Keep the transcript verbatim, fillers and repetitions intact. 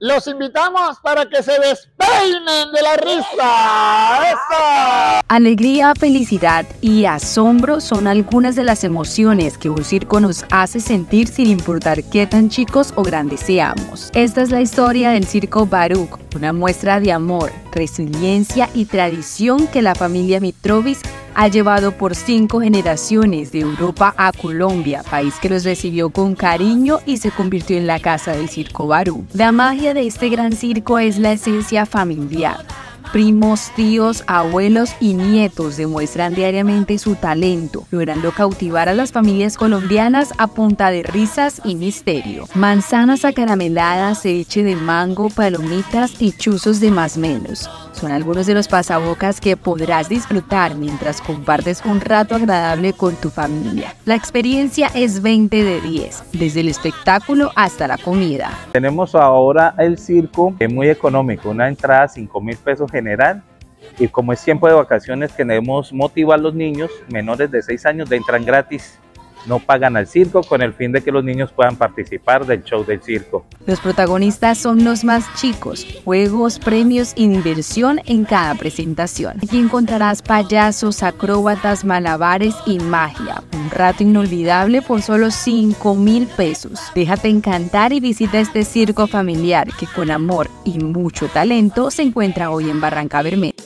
Los invitamos para que se despeinen de la risa. ¡Eso! Alegría, felicidad y asombro son algunas de las emociones que un circo nos hace sentir sin importar qué tan chicos o grandes seamos. Esta es la historia del Circo Baruch, una muestra de amor, resiliencia y tradición que la familia Mitrovic ha llevado por cinco generaciones de Europa a Colombia, país que los recibió con cariño y se convirtió en la casa del Circo Baruch. La magia de este gran circo es la esencia familiar. Primos, tíos, abuelos y nietos demuestran diariamente su talento, logrando cautivar a las familias colombianas a punta de risas y misterio. Manzanas acarameladas, ceviche de mango, palomitas y chuzos de más menos son algunos de los pasabocas que podrás disfrutar mientras compartes un rato agradable con tu familia. La experiencia es veinte de diez, desde el espectáculo hasta la comida. Tenemos ahora el circo, que es muy económico, una entrada cinco mil pesos general, y como es tiempo de vacaciones queremos motivar a los niños menores de seis años, de entran gratis, no pagan al circo, con el fin de que los niños puedan participar del show del circo. Los protagonistas son los más chicos, juegos, premios y diversión en cada presentación. Aquí encontrarás payasos, acróbatas, malabares y magia. Un rato inolvidable por solo cinco mil pesos. Déjate encantar y visita este circo familiar que con amor y mucho talento se encuentra hoy en Barrancabermeja.